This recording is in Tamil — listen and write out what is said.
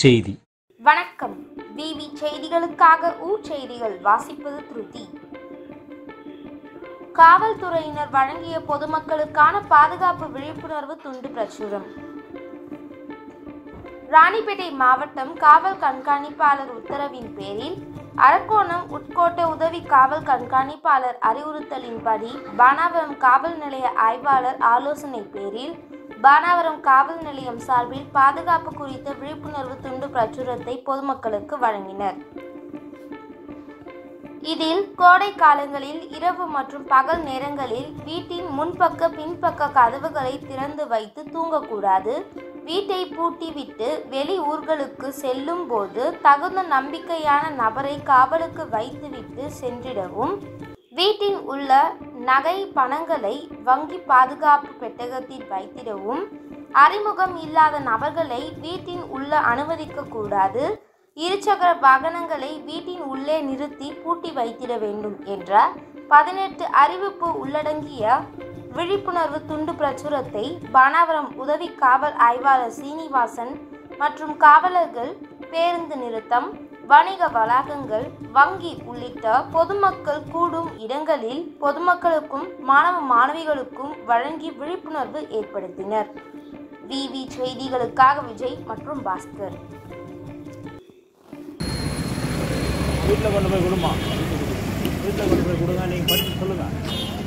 செய்தி. வணக்கம். விவி செய்திகளுக்காக ஊர் செய்திகள் வாசிப்பது திருதி. காவல்துறையினர் வழங்கிய பொதுமக்களுக்கான பாதுகாப்பு விழிப்புணர்வு துண்டு பிரசுரம். ராணிப்பேட்டை மாவட்டம் காவல் கண்காணிப்பாளர் உத்தரவின் பேரில் அரக்கோணம் உட்கோட்ட உதவி காவல் கண்காணிப்பாளர் அறிவுறுத்தலின்படி பானாவரம் காவல் நிலைய ஆய்வாளர் ஆலோசனை பேரில் பானாவரம் காவல் நிலையம் சார்பில் பாதுகாப்பு குறித்த விழிப்புணர்வு துண்டு பிரசுரத்தை பொதுமக்களுக்கு வழங்கினர். இதில் கோடை காலங்களில் இரவு மற்றும் பகல் நேரங்களில் வீட்டின் முன்பக்க பின்பக்க கதவுகளை திறந்து வைத்து தூங்கக்கூடாது, வீட்டை பூட்டிவிட்டு வெளி ஊர்களுக்கு செல்லும் போது தகுந்த நம்பிக்கையான நபரை காவலுக்கு வைத்துவிட்டு சென்றிடவும், வீட்டில் உள்ள நகை பணங்களை வங்கி பாதுகாப்பு பெட்டகத்தில் வைத்திடவும், அறிமுகம் இல்லாத நபர்களை வீட்டின் உள்ள அனுமதிக்க கூடாது, இருசக்கர வாகனங்களை வீட்டின் உள்ளே நிறுத்தி பூட்டி வைத்திட வேண்டும் என்ற 18 அறிவிப்பு உள்ளடங்கிய விழிப்புணர்வு துண்டு பிரசுரத்தை பானாவரம் உதவி காவல் ஆய்வாளர் சீனிவாசன் மற்றும் காவலர்கள் பேருந்து நிறுத்தம், வணிக வளாகங்கள், வங்கி உள்ளிட்ட பொதுமக்கள் கூடும் இடங்களில் பொதுமக்களுக்கும் மாணவ மாணவிகளுக்கும் வழங்கி விழிப்புணர்வு ஏற்படுத்தினர். விவி செய்திகளுக்காக விஜய் மற்றும் பாஸ்கர். வீட்டில் கொண்டு போய் கொடுமா, வீட்டில் கொண்டு போய் கொடுங்க, நீங்கள் படித்து சொல்லுங்கள்.